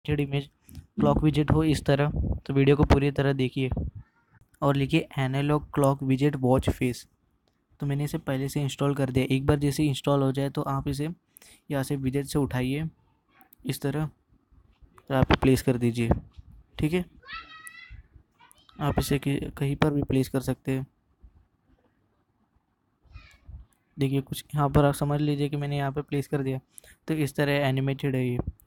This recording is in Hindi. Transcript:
इमेज क्लॉक विजेट हो इस तरह, तो वीडियो को पूरी तरह देखिए और लिखिए एनालॉग क्लॉक विजेट वॉच फेस। तो मैंने इसे पहले से इंस्टॉल कर दिया। एक बार जैसे इंस्टॉल हो जाए तो आप इसे यहाँ से विजेट से उठाइए इस तरह, तो आप प्लेस कर दीजिए। ठीक है, आप इसे कहीं पर भी प्लेस कर सकते हैं। देखिए कुछ यहाँ पर आप समझ लीजिए कि मैंने यहाँ पे प्लेस कर दिया, तो इस तरह एनिमेटेड है ये।